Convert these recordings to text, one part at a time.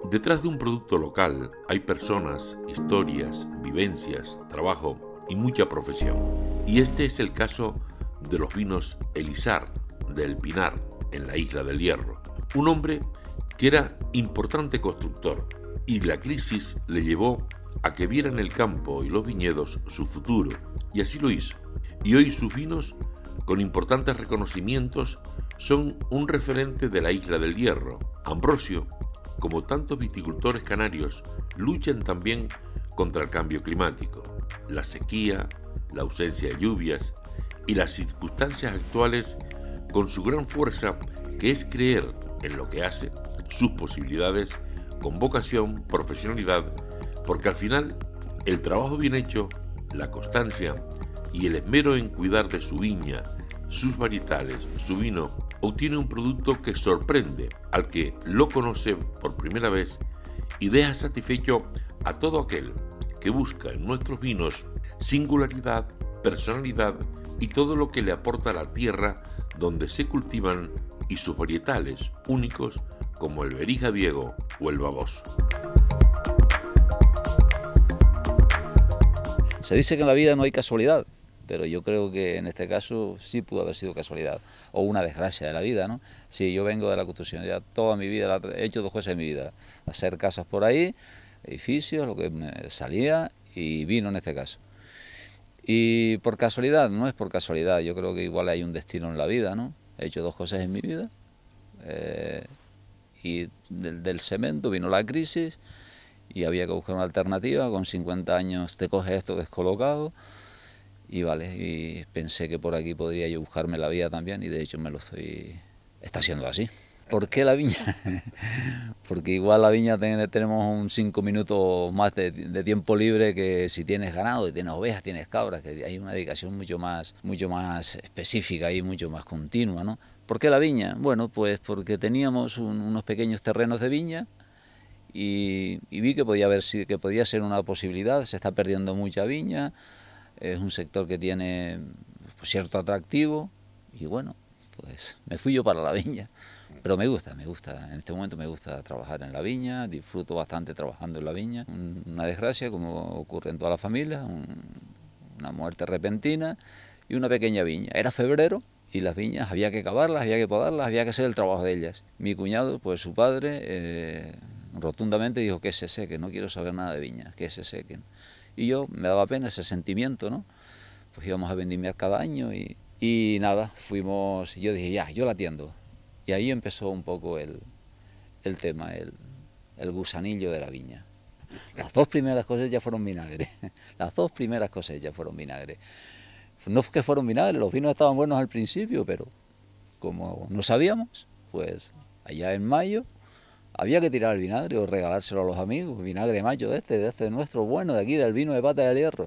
Detrás de un producto local hay personas, historias, vivencias, trabajo y mucha profesión. Y este es el caso de los vinos Elizar de El Pinar, en la Isla del Hierro. Un hombre que era importante constructor y la crisis le llevó a que viera en el campo y los viñedos su futuro, y así lo hizo. Y hoy sus vinos, con importantes reconocimientos, son un referente de la Isla del Hierro. Ambrosio, como tantos viticultores canarios, luchan también contra el cambio climático, la sequía, la ausencia de lluvias y las circunstancias actuales, con su gran fuerza, que es creer en lo que hace, sus posibilidades, con vocación, profesionalidad, porque al final el trabajo bien hecho, la constancia y el esmero en cuidar de su viña, sus varietales, su vino, obtiene un producto que sorprende al que lo conoce por primera vez y deja satisfecho a todo aquel que busca en nuestros vinos singularidad, personalidad y todo lo que le aporta la tierra donde se cultivan y sus varietales únicos como el Berija Diego o el Baboso. Se dice que en la vida no hay casualidad, pero yo creo que en este caso sí pudo haber sido casualidad o una desgracia de la vida, ¿no? Sí, yo vengo de la construcción, ya toda mi vida he hecho dos cosas en mi vida: hacer casas por ahí, edificios, lo que me salía, y vino en este caso. Y por casualidad, no es por casualidad, yo creo que igual hay un destino en la vida, ¿no? He hecho dos cosas en mi vida, y del cemento vino la crisis y había que buscar una alternativa. Con 50 años te coges esto descolocado y vale, y pensé que por aquí podría yo buscarme la vida también, y de hecho está siendo así. ¿Por qué la viña? Porque igual la viña tenemos un 5 minutos más de tiempo libre que si tienes ganado, tienes ovejas, tienes cabras, que hay una dedicación mucho más específica y mucho más continua, ¿no? ¿Por qué la viña? Bueno, pues porque teníamos unos pequeños terrenos de viña y vi que podía ser una posibilidad. Se está perdiendo mucha viña, es un sector que tiene cierto atractivo y bueno, pues me fui yo para la viña. Pero me gusta, en este momento me gusta trabajar en la viña, disfruto bastante trabajando en la viña. Una desgracia, como ocurre en toda la familia, una muerte repentina y una pequeña viña. Era febrero y las viñas había que cavarlas, había que podarlas, había que hacer el trabajo de ellas. Mi cuñado, pues su padre, rotundamente dijo que se sequen, no quiero saber nada de viñas, que se sequen. Y yo, me daba pena ese sentimiento, ¿no? Pues íbamos a vendimiar cada año y nada, fuimos, yo dije, ya, yo la atiendo. Y ahí empezó un poco el tema, el gusanillo de la viña. Las dos primeras cosechas fueron vinagre. Las dos primeras cosechas fueron vinagre. No fue que fueron vinagre, los vinos estaban buenos al principio, pero como no sabíamos, pues allá en mayo había que tirar el vinagre o regalárselo a los amigos. Vinagre mayo de este nuestro bueno, de aquí, del vino de Pata del Hierro.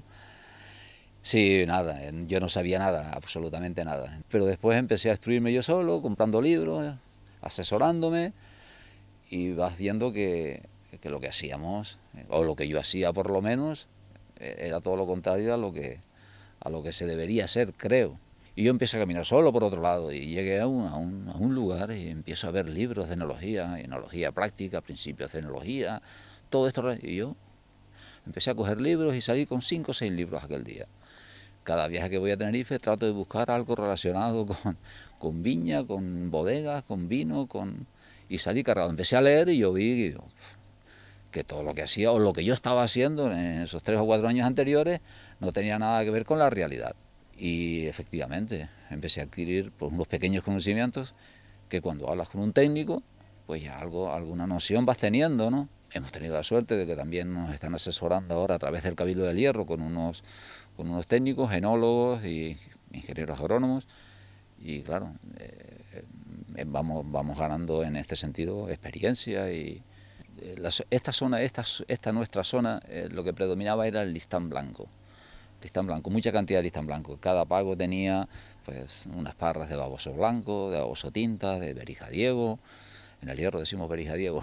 Sí, nada, yo no sabía nada, absolutamente nada. Pero después empecé a instruirme yo solo, comprando libros, asesorándome, y vas viendo que lo que hacíamos, o lo que yo hacía por lo menos, era todo lo contrario a lo que se debería hacer, creo. Y yo empecé a caminar solo por otro lado y llegué a un lugar y empiezo a ver libros de enología práctica, principios de enología, todo esto. Y yo empecé a coger libros y salí con 5 o 6 libros aquel día. Cada viaje que voy a Tenerife trato de buscar algo relacionado con viña, con bodegas, con vino, y salí cargado. Empecé a leer y yo vi que todo lo que hacía o lo que yo estaba haciendo en esos 3 o 4 años anteriores no tenía nada que ver con la realidad. Y efectivamente empecé a adquirir pues, unos pequeños conocimientos que cuando hablas con un técnico, pues ya alguna noción vas teniendo, ¿no? Hemos tenido la suerte de que también nos están asesorando ahora a través del Cabildo del Hierro con unos técnicos, enólogos y ingenieros agrónomos, y claro, vamos ganando en este sentido experiencia. Y esta nuestra zona, lo que predominaba era el listán blanco, mucha cantidad de listán blanco. Cada pago tenía pues unas parras de baboso blanco, de baboso tinta, de Berija Diego. En el Hierro decimos Berija Diego.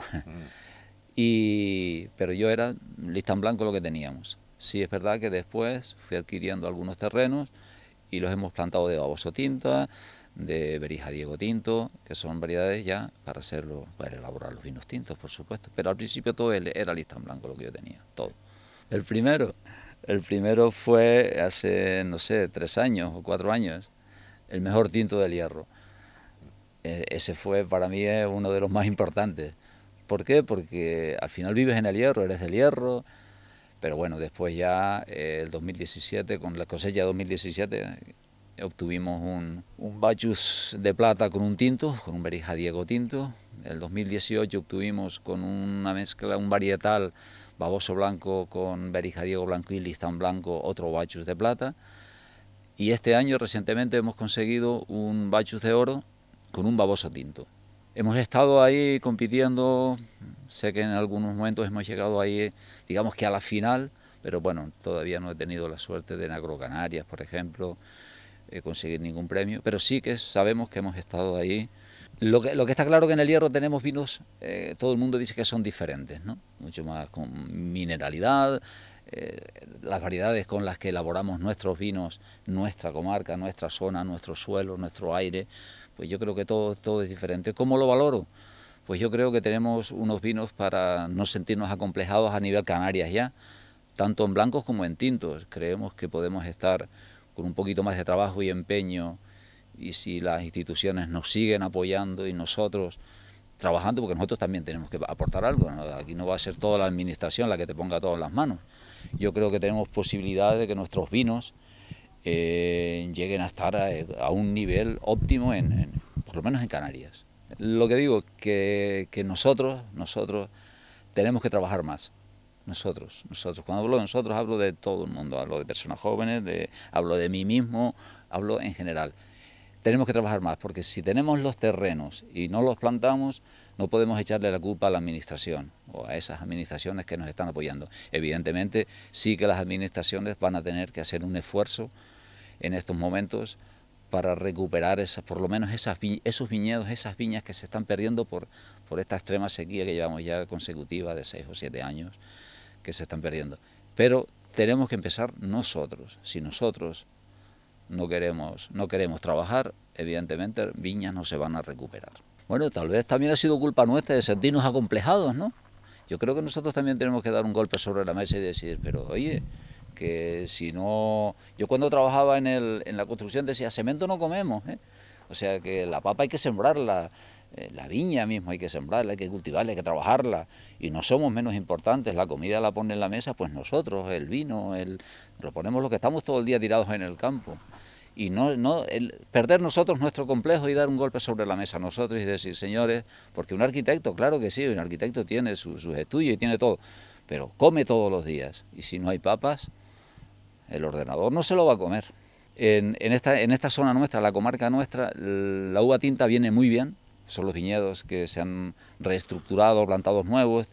Pero yo era listán blanco lo que teníamos. Sí, es verdad que después fui adquiriendo algunos terrenos y los hemos plantado de baboso tinta, de Berija Diego Tinto, que son variedades ya para elaborar los vinos tintos, por supuesto. Pero al principio todo era listán blanco lo que yo tenía, todo. El primero fue hace, no sé, 3 años o 4 años, el mejor tinto del Hierro. Ese fue para mí uno de los más importantes. ¿Por qué? Porque al final vives en el Hierro, eres del Hierro, pero bueno, después ya el 2017, con la cosecha de 2017, obtuvimos un Bacchus de plata con un tinto, con un Berija Diego Tinto. El 2018 obtuvimos con una mezcla, un varietal Baboso Blanco con Berija Diego Blanco y Listán Blanco, otro Bacchus de plata. Y este año recientemente hemos conseguido un Bacchus de oro con un Baboso Tinto. Hemos estado ahí compitiendo, sé que en algunos momentos hemos llegado ahí, digamos que a la final, pero bueno, todavía no he tenido la suerte de en Agrocanarias, por ejemplo, conseguir ningún premio, pero sí que sabemos que hemos estado ahí. Lo que está claro que en el Hierro tenemos vinos, todo el mundo dice que son diferentes, ¿no? Mucho más con mineralidad, las variedades con las que elaboramos nuestros vinos, nuestra comarca, nuestra zona, nuestro suelo, nuestro aire, pues yo creo que todo es diferente. ¿Cómo lo valoro? Pues yo creo que tenemos unos vinos para no sentirnos acomplejados a nivel Canarias ya, tanto en blancos como en tintos. Creemos que podemos estar con un poquito más de trabajo y empeño, y si las instituciones nos siguen apoyando y nosotros trabajando, porque nosotros también tenemos que aportar algo, ¿no? Aquí no va a ser toda la administración la que te ponga todo en las manos. Yo creo que tenemos posibilidades de que nuestros vinos lleguen a estar a un nivel óptimo, por lo menos en Canarias. Lo que digo, que nosotros tenemos que trabajar más. Nosotros. Cuando hablo de nosotros, hablo de todo el mundo, hablo de personas jóvenes, hablo de mí mismo, hablo en general. Tenemos que trabajar más, porque si tenemos los terrenos y no los plantamos, no podemos echarle la culpa a la administración o a esas administraciones que nos están apoyando. Evidentemente, sí que las administraciones van a tener que hacer un esfuerzo en estos momentos para recuperar por lo menos esos viñedos, esas viñas que se están perdiendo por esta extrema sequía que llevamos ya consecutiva de 6 o 7 años, que se están perdiendo. Pero tenemos que empezar nosotros. Si nosotros no queremos trabajar, evidentemente viñas no se van a recuperar. Bueno, tal vez también ha sido culpa nuestra de sentirnos acomplejados, ¿no? Yo creo que nosotros también tenemos que dar un golpe sobre la mesa y decir, pero oye, que si no... Yo cuando trabajaba en la construcción decía, cemento no comemos, ¿eh? O sea que la papa hay que sembrarla, la viña mismo hay que sembrarla, hay que cultivarla, hay que trabajarla, y no somos menos importantes, la comida la pone en la mesa, pues nosotros, el vino, lo ponemos lo que estamos todo el día tirados en el campo. Y perder nosotros nuestro complejo y dar un golpe sobre la mesa nosotros y decir, señores, porque un arquitecto, claro que sí, un arquitecto tiene sus estudios y tiene todo, pero come todos los días, y si no hay papas, el ordenador no se lo va a comer. En esta zona nuestra, la comarca nuestra, la uva tinta viene muy bien, son los viñedos que se han reestructurado, plantados nuevos,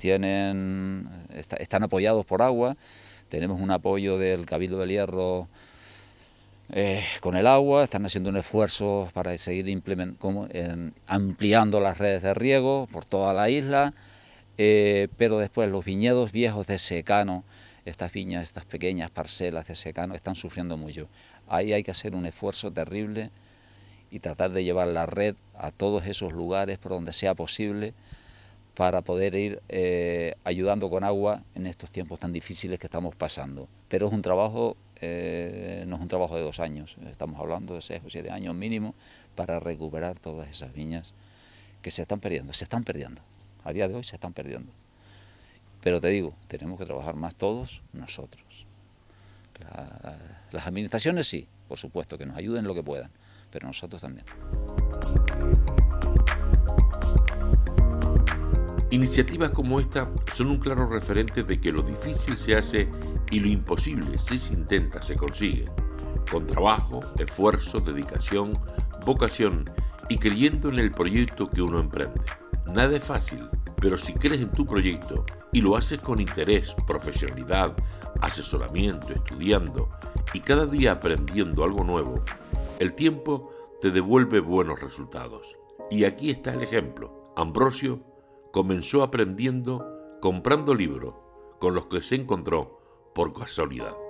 están apoyados por agua, tenemos un apoyo del Cabildo del Hierro con el agua, están haciendo un esfuerzo para seguir ampliando las redes de riego por toda la isla, pero después los viñedos viejos de secano, estas viñas, estas pequeñas parcelas de secano están sufriendo mucho. Ahí hay que hacer un esfuerzo terrible y tratar de llevar la red a todos esos lugares por donde sea posible para poder ir ayudando con agua en estos tiempos tan difíciles que estamos pasando. Pero es un trabajo, no es un trabajo de 2 años, estamos hablando de 6 o 7 años mínimo para recuperar todas esas viñas que se están perdiendo, a día de hoy se están perdiendo. Pero te digo, tenemos que trabajar más todos nosotros. Las administraciones sí, por supuesto, que nos ayuden en lo que puedan, pero nosotros también. Iniciativas como esta son un claro referente de que lo difícil se hace y lo imposible, si se intenta, se consigue. Con trabajo, esfuerzo, dedicación, vocación y creyendo en el proyecto que uno emprende. Nada es fácil, pero si crees en tu proyecto y lo haces con interés, profesionalidad, asesoramiento, estudiando y cada día aprendiendo algo nuevo, el tiempo te devuelve buenos resultados. Y aquí está el ejemplo. Ambrosio comenzó aprendiendo comprando libros con los que se encontró por casualidad.